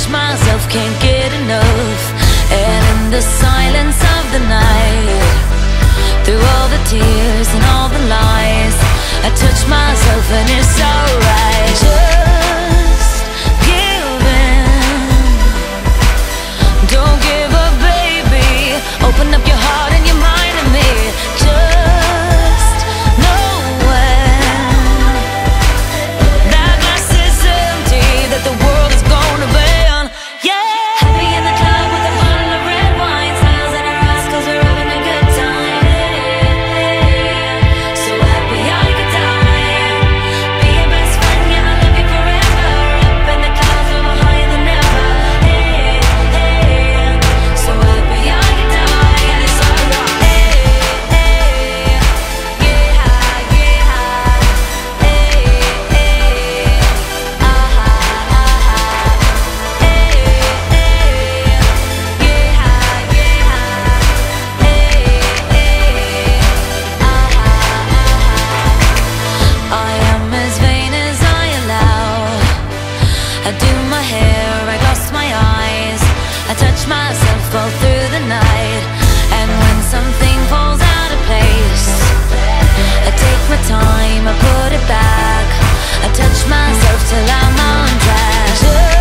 touch myself, can't get enough. And in the silence of the night, through all the tears and all the lies, I touch myself and it's alright. Just give in. Don't give up, baby. Open up your heart and your mind to me. Just know when that glass is empty, that the world is gonna burn. Yeah. Happy in the club with a bottle of red wine, smiles in our eyes 'cause we're having a good time. So happy I could die. Be your best friend, yeah, I love you forever. Up in the clouds, over higher than ever. So happy I could die, and it's alright. I am as vain as I allow. I do my hair, I gloss my eyes, I touch myself all through the night. And when something falls out of place, I take my time, I put it back, I touch myself till I'm on track.